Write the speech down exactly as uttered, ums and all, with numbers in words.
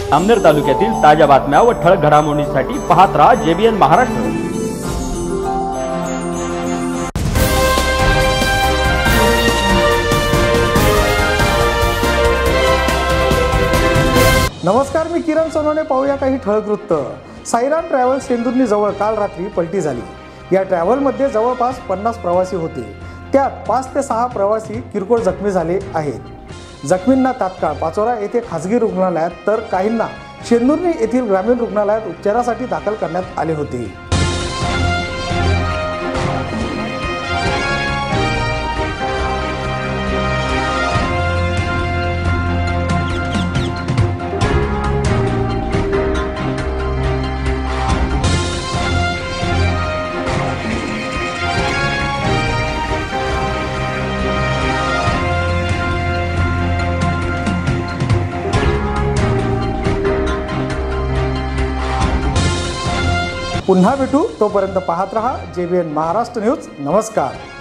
अमनेर तालुक्यातील ताज्या बातम्या व ठळक घडामोडींसाठी पाहत राहा जेबीएन महाराष्ट्र। नमस्कार, मी किरण सोनवणे। पाहूया काही ठळक वृत्त। साईराम ट्रॅव्हल्स शेंदुर्णी जवळ काल रात्री पलटी झाली। या ट्रॅव्हलमध्ये जवळपास पन्नास प्रवासी होते। त्यात पाच ते सहा प्रवासी किरकोळ जखमी झाले आहेत। जखमींना तात्काळ पाचोरा येथे खासगी रुग्णालयात तर काहींना शेंदुर्णी येथील ग्रामीण रुग्णालयात उपचारासाठी दाखल करण्यात आले होते। पुन्हा भेटू, तोपर्यंत पाहत रहा जेबीएन महाराष्ट्र न्यूज। नमस्कार।